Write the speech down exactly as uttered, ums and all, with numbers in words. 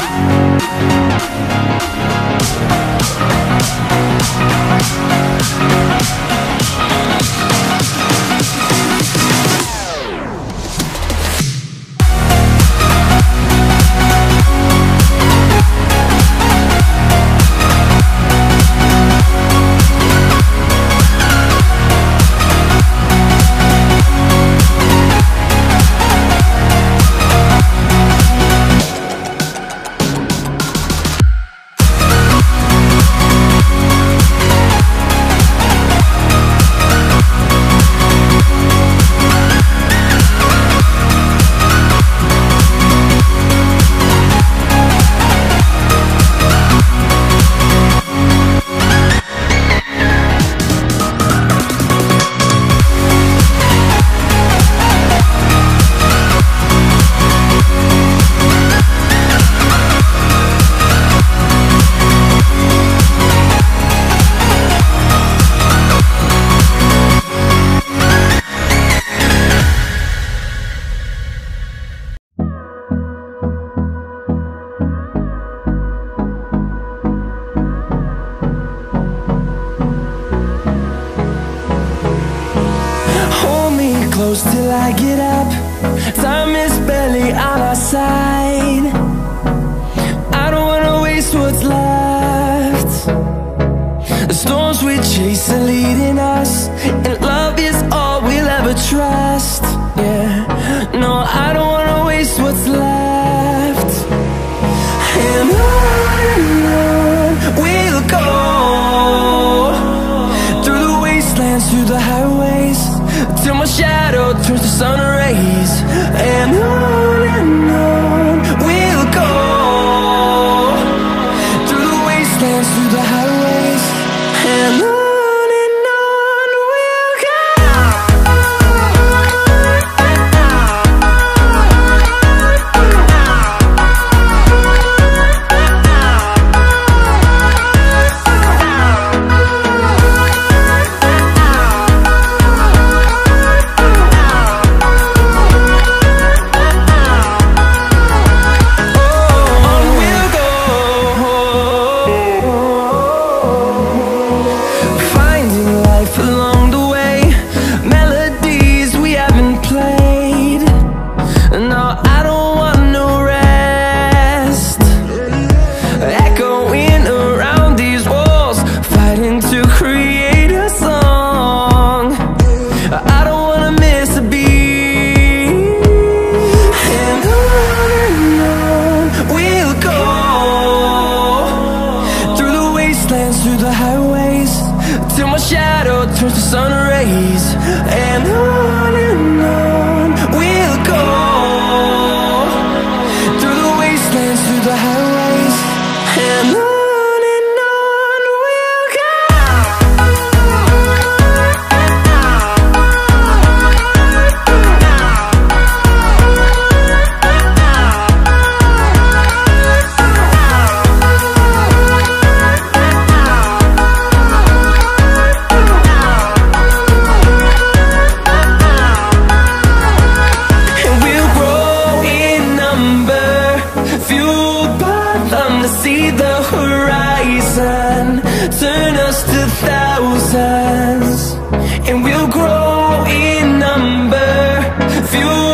close till I get up. Time is barely on our side. I don't wanna waste what's left. The storms we chase are leading us, and love is all we'll ever trust. Yeah, no, I don't wanna waste what's left. And on and on we'll go, through the wastelands, through the highways, till my shadow turns to sun rays. And on and on we'll go, through the wastelands, through the highways, and on. Through the highways, till my shadow turns to sun rays. And on and on we'll go, through the wastelands, through the highways, and on. See the horizon turn us to thousands, and we'll grow in number, fuel